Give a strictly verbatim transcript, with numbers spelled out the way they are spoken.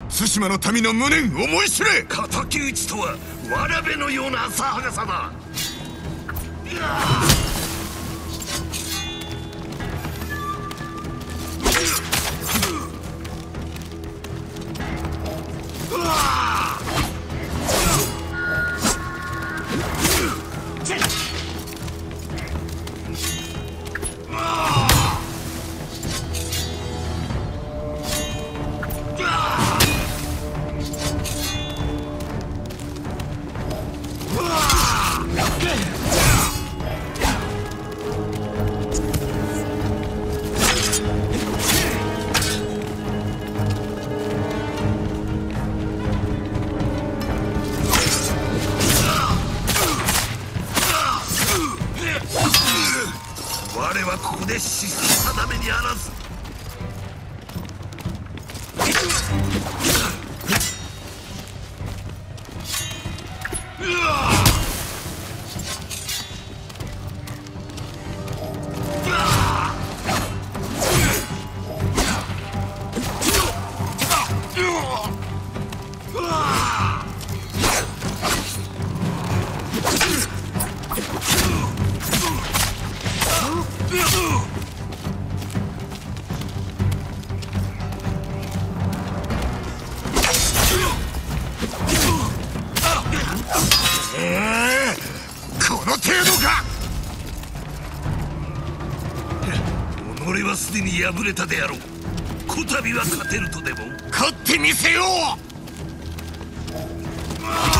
対馬の民の無念思い知れ。 敵討ちとはわらべのような浅はかさだ。我はここで死す定めにあらず。俺はすでに敗れたであろう。こたびは勝てるとでも。 勝ってみせよう。